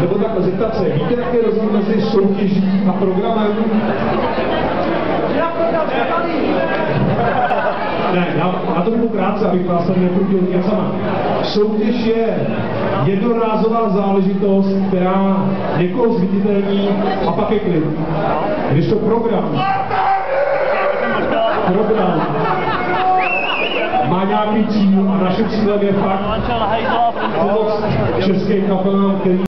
Nebo takhle zeptat se, víte, jaký je rozdíl mezi soutěží a programem? Ne, já to budu krátce, abych vás tady nekrutil věcama. Soutěž je jednorázová záležitost, která někoho zviditelní a pak je klid. Když to program má nějaký cíl a naším cílem je fakt pomoct českým kapelám, který